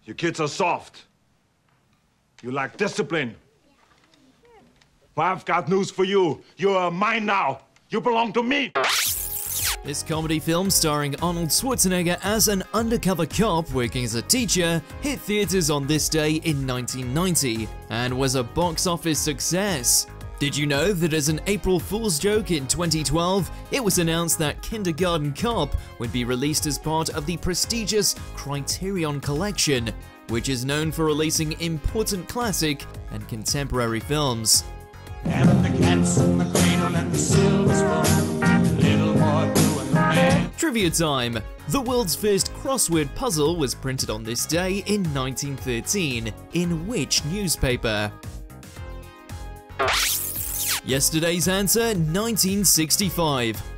You kids are soft. You lack discipline. Well, I've got news for you. You're mine now. You belong to me. This comedy film starring Arnold Schwarzenegger as an undercover cop working as a teacher hit theaters on this day in 1990 and was a box office success. Did you know that as an April Fool's joke in 2012, it was announced that Kindergarten Cop would be released as part of the prestigious Criterion Collection, which is known for releasing important classic and contemporary films. And the cats in the cradle and the silver spoon, little boy blue and the man. Trivia time! The world's first crossword puzzle was printed on this day in 1913. In which newspaper? Yesterday's answer, 1965.